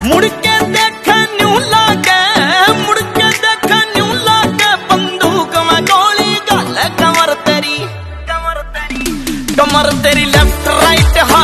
मुड़ के देख न्यू लागे, मुड़ के देख न्यू लागे, बंदूक में गोली गाले कमर तेरी लेफ्ट राइट